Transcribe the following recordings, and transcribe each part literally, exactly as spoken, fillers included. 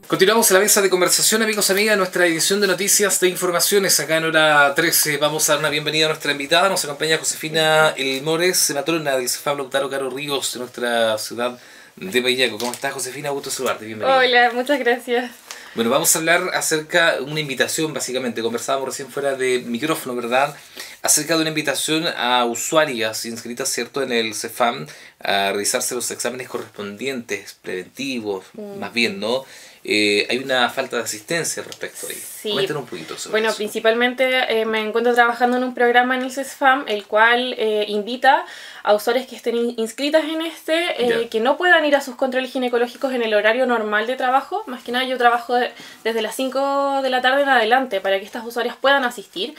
Continuamos en la mesa de conversación, amigos, amigas, nuestra edición de noticias de informaciones. Acá en hora trece vamos a dar una bienvenida a nuestra invitada. Nos acompaña Josefina Elmores, matrona del CEFAM Lautaro Caro Ríos de nuestra ciudad de Paillaco. ¿Cómo estás, Josefina? Gusto saludarte, bienvenida. Hola, muchas gracias. Bueno, vamos a hablar acerca de una invitación, básicamente. Conversábamos recién fuera de micrófono, ¿verdad? Acerca de una invitación a usuarias inscritas, ¿cierto?, en el CEFAM a realizarse los exámenes correspondientes, preventivos, mm. más bien, ¿no? Eh, hay una falta de asistencia respecto a ello. Sí. Cuéntanos un poquito sobre bueno, eso. principalmente eh, me encuentro trabajando en un programa en el CEFAM, el cual eh, invita a usuarios que estén inscritas en este, eh, yeah. que no puedan ir a sus controles ginecológicos en el horario normal de trabajo. Más que nada yo trabajo de, desde las cinco de la tarde en adelante para que estas usuarias puedan asistir.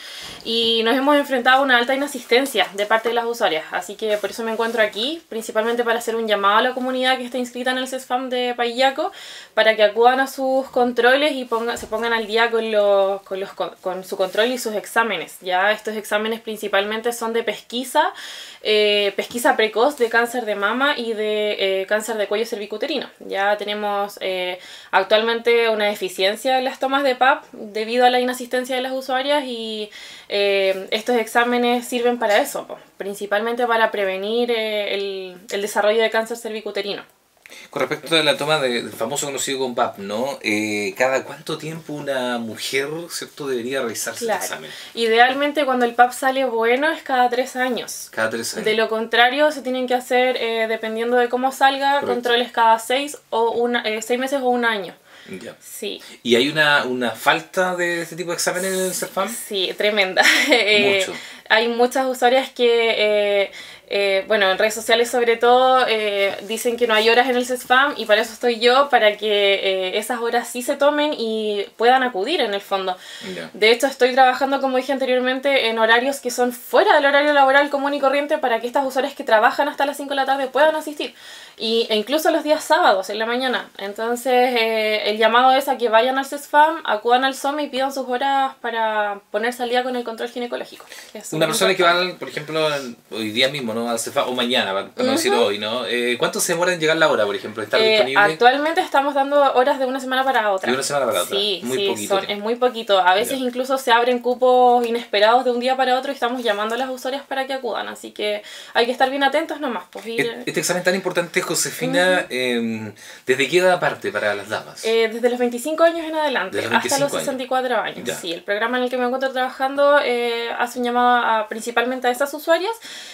Y nos hemos enfrentado a una alta inasistencia de parte de las usuarias. Así que por eso me encuentro aquí, principalmente para hacer un llamado a la comunidad que está inscrita en el CEFAM de Paillaco, para que acudan a sus controles y ponga, se pongan al día con, los, con, los, con, con su control y sus exámenes. Ya estos exámenes principalmente son de pesquisa, eh, pesquisa precoz de cáncer de mama y de eh, cáncer de cuello cervicuterino. Ya tenemos eh, actualmente una deficiencia en las tomas de P A P debido a la inasistencia de las usuarias y eh, estos exámenes sirven para eso, pues, principalmente para prevenir eh, el, el desarrollo de cáncer cervicuterino. Con respecto a la toma del famoso conocido con P A P, ¿no? Eh, ¿Cada cuánto tiempo una mujer, ¿cierto?, debería realizarse claro. el examen? Idealmente cuando el P A P sale bueno es cada tres años. Cada tres años. De lo contrario se tienen que hacer, eh, dependiendo de cómo salga, correcto, controles cada seis, o una, eh, seis meses o un año. Ya. Sí. ¿Y hay una, una falta de este tipo de exámenes en el CEFAM? Sí, tremenda. eh, Mucho. Hay muchas usuarias que... Eh, Eh, bueno, en redes sociales sobre todo eh, dicen que no hay horas en el CEFAM y para eso estoy yo, para que eh, esas horas sí se tomen y puedan acudir en el fondo. Yeah. De hecho estoy trabajando, como dije anteriormente, en horarios que son fuera del horario laboral común y corriente para que estas usuarias que trabajan hasta las cinco de la tarde puedan asistir. Y, e incluso los días sábados en la mañana. Entonces eh, el llamado es a que vayan al CEFAM, acudan al SOME y pidan sus horas para ponerse al día con el control ginecológico. Una persona que va, por ejemplo, hoy día mismo, ¿no?, al CEFAM, o mañana, para no uh-huh. decir hoy, ¿no? Eh, ¿Cuánto se demora en llegar la hora, por ejemplo? ¿Estar eh, disponible? Actualmente estamos dando horas de una semana para otra. De una semana para otra. Sí, muy sí, poquito. Son, es muy poquito. A veces yeah. incluso se abren cupos inesperados de un día para otro y estamos llamando a las usuarias para que acudan. Así que hay que estar bien atentos nomás. Pues, ir... Este examen tan importante, Josefina, uh-huh. eh, ¿desde qué edad parte para las damas? Eh, desde los veinticinco años en adelante, los hasta los sesenta y cuatro años. años. Sí, el programa en el que me encuentro trabajando eh, hace un llamado a, principalmente a esas usuarias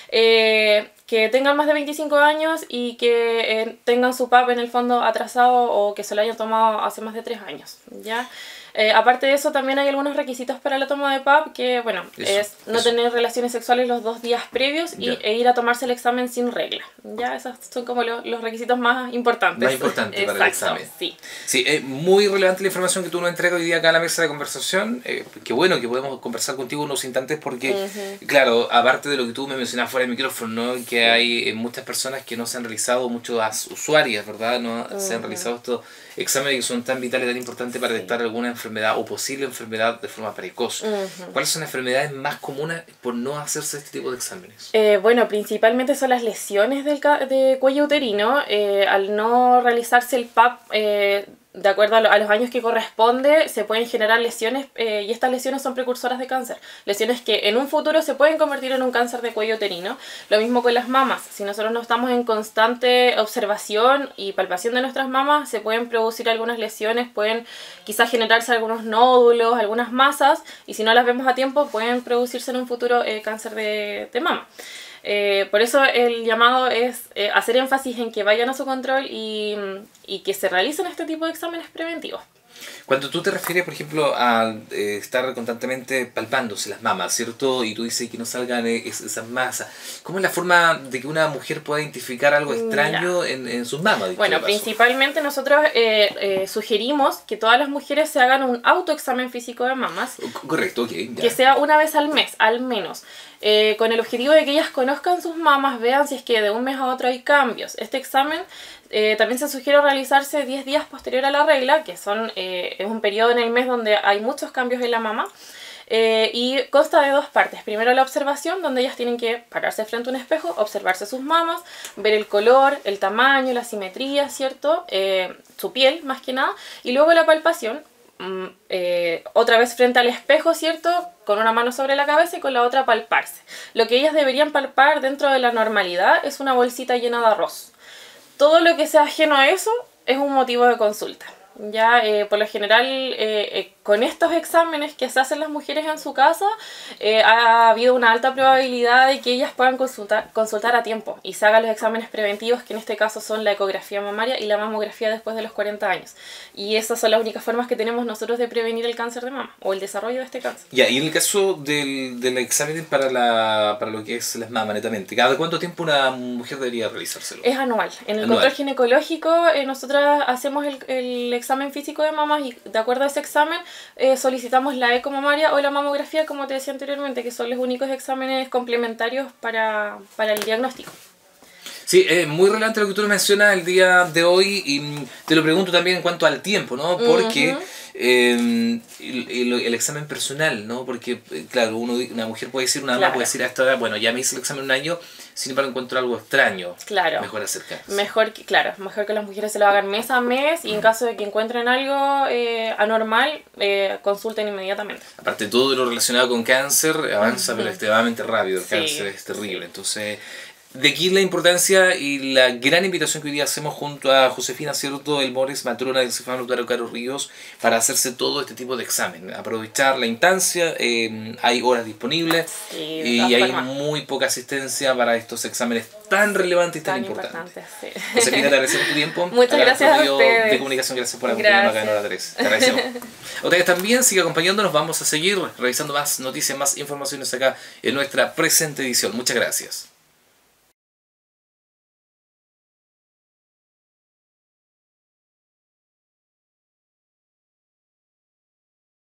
eh, que tengan más de veinticinco años y que eh, tengan su P A P en el fondo atrasado o que se lo hayan tomado hace más de tres años, ¿ya? Eh, aparte de eso, también hay algunos requisitos para la toma de P A P que, bueno, eso, es no eso. tener relaciones sexuales los dos días previos y, e ir a tomarse el examen sin regla. Ya, esos son como lo, los requisitos más importantes. Más importantes para el examen. Sí. Sí, es muy relevante la información que tú nos entregas hoy día acá en la mesa de conversación. Eh, qué bueno que podemos conversar contigo unos instantes porque, uh-huh. claro, aparte de lo que tú me mencionabas fuera del micrófono, ¿no?, que hay muchas personas que no se han realizado, muchas usuarias, ¿verdad?, no uh-huh. se han realizado estos exámenes que son tan vitales, tan importantes para detectar sí. alguna enfermedad o posible enfermedad de forma precoz. Uh-huh. ¿Cuáles son las enfermedades más comunes por no hacerse este tipo de exámenes? Eh, bueno, principalmente son las lesiones del de cuello uterino. Eh, al no realizarse el P A P eh, de acuerdo a, lo, a los años que corresponde, se pueden generar lesiones eh, y estas lesiones son precursoras de cáncer. Lesiones que en un futuro se pueden convertir en un cáncer de cuello uterino. Lo mismo con las mamas. Si nosotros no estamos en constante observación y palpación de nuestras mamas, se pueden producir algunas lesiones, pueden quizás generarse algunos nódulos, algunas masas, y si no las vemos a tiempo, pueden producirse en un futuro eh, cáncer de, de mama. Eh, por eso el llamado es eh, hacer énfasis en que vayan a su control y, y que se realicen este tipo de exámenes preventivos. Cuando tú te refieres, por ejemplo, a eh, estar constantemente palpándose las mamas, ¿cierto? Y tú dices que no salgan es, esas masas. ¿Cómo es la forma de que una mujer pueda identificar algo extraño en, en sus mamas? Bueno, principalmente nosotros eh, eh, sugerimos que todas las mujeres se hagan un autoexamen físico de mamas. Correcto, ok. Ya. Que sea una vez al mes, al menos. Eh, con el objetivo de que ellas conozcan sus mamas, vean si es que de un mes a otro hay cambios. Este examen eh, también se sugiere realizarse diez días posterior a la regla, que son, eh, es un periodo en el mes donde hay muchos cambios en la mama. eh, y consta de dos partes. Primero la observación, donde ellas tienen que pararse frente a un espejo, observarse sus mamas, ver el color, el tamaño, la simetría, ¿cierto? Eh, su piel, más que nada. Y luego la palpación, mm, eh, otra vez frente al espejo, ¿cierto? Con una mano sobre la cabeza y con la otra palparse. Lo que ellas deberían palpar dentro de la normalidad es una bolsita llena de arroz. Todo lo que sea ajeno a eso es un motivo de consulta. Ya, eh, por lo general, eh, eh, con estos exámenes que se hacen las mujeres en su casa, eh, ha habido una alta probabilidad de que ellas puedan consultar, consultar a tiempo y se hagan los exámenes preventivos, que en este caso son la ecografía mamaria y la mamografía después de los cuarenta años. Y esas son las únicas formas que tenemos nosotros de prevenir el cáncer de mama o el desarrollo de este cáncer. Ya, y en el caso del, del examen para, la, para lo que es las mamas, netamente, ¿cada cuánto tiempo una mujer debería realizárselo? Es anual. En el anual. Control ginecológico, eh, nosotros hacemos el, el examen físico de mamas y de acuerdo a ese examen eh, solicitamos la eco mamaria o la mamografía, como te decía anteriormente, que son los únicos exámenes complementarios para, para el diagnóstico. Sí, es muy relevante lo que tú nos mencionas el día de hoy y te lo pregunto también en cuanto al tiempo, ¿no? Porque uh-huh. eh, el, el, el examen personal, ¿no? Porque, claro, uno, una mujer puede decir, una dama claro. puede decir a esta edad, bueno, ya me hice el examen un año, sin embargo encuentro algo extraño. Claro. Mejor acercarse. Mejor que, claro, mejor que las mujeres se lo hagan mes a mes y en caso de que encuentren algo eh, anormal, eh, consulten inmediatamente. Aparte, todo lo relacionado con cáncer avanza uh-huh. pero extremadamente rápido, el sí. cáncer es terrible, entonces... De aquí la importancia y la gran invitación que hoy día hacemos junto a Josefina Cierto del Mores, matrona del Cefam Lautaro Caro Ríos, para hacerse todo este tipo de examen. Aprovechar la instancia, eh, hay horas disponibles sí, y hay formas. Muy poca asistencia para estos exámenes tan relevantes y tan, tan importantes. importantes sí. Josefina, te agradecemos tu tiempo. Muchas gracias a ustedes. De comunicación, gracias por acompañarnos acá en Hora tres. Te agradecemos. A ustedes también, sigue acompañándonos, vamos a seguir revisando más noticias, más informaciones acá en nuestra presente edición. Muchas gracias.